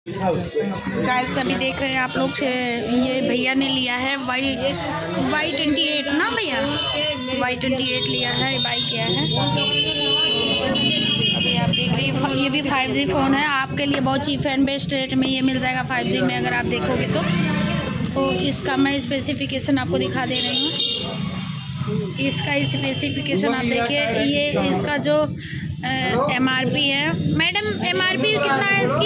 Guys अभी देख रहे हैं आप लोग, ये भैया ने लिया है Y28 ना भैया, Y28 लिया है, बाई किया है। अभी आप देख रहे हैं ये भी 5G फ़ोन है, आपके लिए बहुत चीप एंड बेस्ट रेट में ये मिल जाएगा 5G में अगर आप देखोगे तो इसका मैं स्पेसिफिकेशन आपको दिखा दे रही हूँ। इसका स्पेसिफिकेशन आप देखिए, ये इसका जो MRP है। मैडम MRP कितना है इसकी?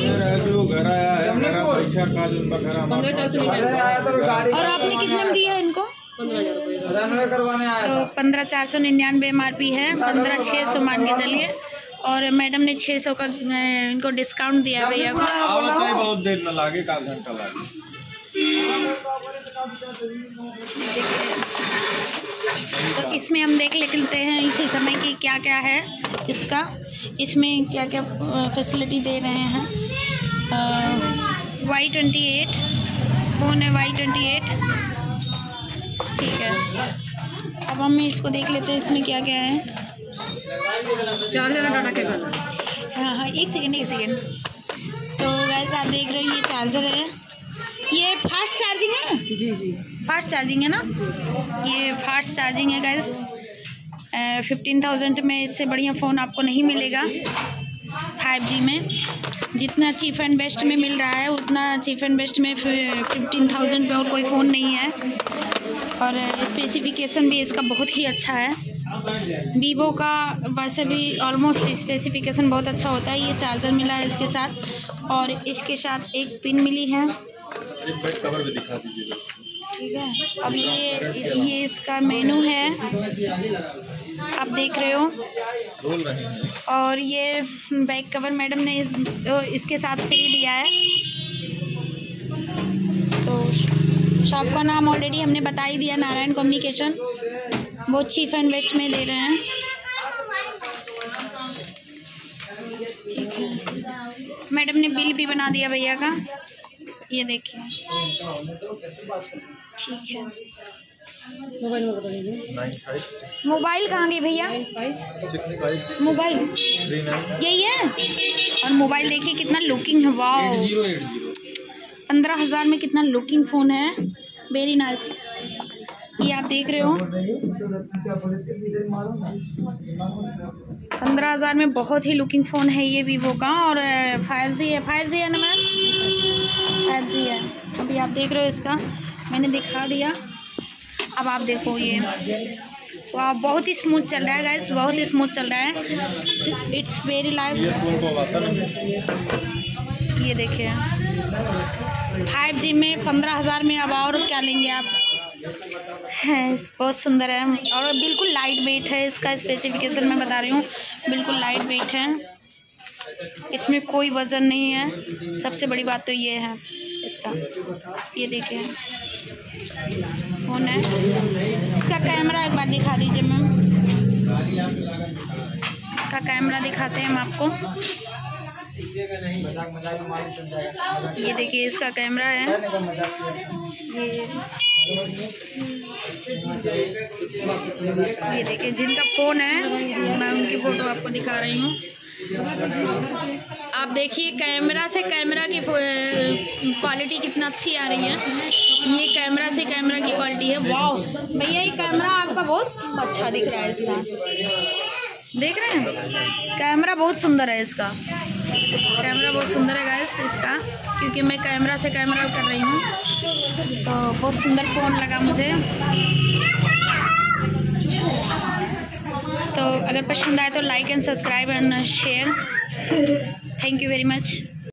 और आपने कितने में दिया इनको? तो 15,499 MRP है, 15,600 मान के चलिए। और मैडम ने 600 का इनको डिस्काउंट दिया भैया को। बहुत देर न लागे, का घंटा लागे। तो इसमें हम देख लेते हैं इसी समय की क्या क्या है इसका, इसमें क्या क्या फैसिलिटी दे रहे हैं। Y28 फ़ोन है, Y28 ठीक है। अब हम इसको देख लेते हैं इसमें क्या क्या है। चार्जर डाटा केबल, हाँ एक सेकेंड। तो वैसे आप देख रहे हो ये चार्जर है, ये फास्ट चार्जिंग है। जी फास्ट चार्जिंग है ना, ये फास्ट चार्जिंग है गाइस। 15,000 में इससे बढ़िया फ़ोन आपको नहीं मिलेगा 5G में। जितना चीप एंड बेस्ट में मिल रहा है उतना चीप एंड बेस्ट में 15,000 में और कोई फ़ोन नहीं है। और स्पेसिफिकेशन भी इसका बहुत ही अच्छा है। वीवो का वैसे भी ऑलमोस्ट स्पेसिफिकेशन बहुत अच्छा होता है। ये चार्जर मिला है इसके साथ और इसके साथ एक पिन मिली है। एक बैक कवर भी दिखा दीजिए। ठीक है, अब ये इसका मेनू है, आप देख रहे हो। बोल रहे हैं। और ये बैक कवर मैडम ने इसके साथ फ्री दिया है। तो शॉप का नाम ऑलरेडी हमने बता ही दिया, नारायण कम्युनिकेशन। बहुत चीप एंड बेस्ट में दे रहे हैं। ठीक है, मैडम ने बिल भी बना दिया भैया का, ये देखिए। ठीक है, मोबाइल कहाँ गई भैया? मोबाइल यही है। और मोबाइल देखिए कितना लुकिंग है, वाह। 15,000 में कितना लुकिंग फ़ोन है, वेरी नाइस। ये आप देख रहे हो 15,000 में बहुत ही लुकिंग फ़ोन है ये वीवो का। और 5G है, 5G है ना मैम? 5G है। अभी आप देख रहे हो इसका मैंने दिखा दिया। अब आप देखो ये, वाह बहुत ही स्मूथ चल रहा है गाइस, बहुत ही स्मूथ चल रहा है। It's very light. ये देखिए 5G में 15,000 में अब और क्या लेंगे आप। है बहुत सुंदर है और बिल्कुल लाइट वेट है। इसका स्पेसिफिकेशन मैं बता रही हूँ, बिल्कुल लाइट वेट है, इसमें कोई वज़न नहीं है। सबसे बड़ी बात तो ये है इसका। ये देखिए फ़ोन है, इसका कैमरा एक बार दिखा दीजिए मैम। इसका कैमरा दिखाते हैं हम आपको। ये देखिए इसका कैमरा है। ये देखिए जिनका फ़ोन है मैं उनकी फ़ोटो आपको दिखा रही हूँ। आप देखिए कैमरा से कैमरा की क्वालिटी कितना अच्छी आ रही है। ये कैमरा से कैमरा की क्वालिटी है, वाह भैया। ये कैमरा आपका बहुत अच्छा दिख रहा है, इसका देख रहे हैं कैमरा बहुत सुंदर है। इसका कैमरा बहुत सुंदर है गाइस इसका, क्योंकि मैं कैमरा से कैमरा कर रही हूँ। तो बहुत सुंदर फ़ोन लगा मुझे। तो अगर पसंद आए तो like and subscribe and share. Thank you very much.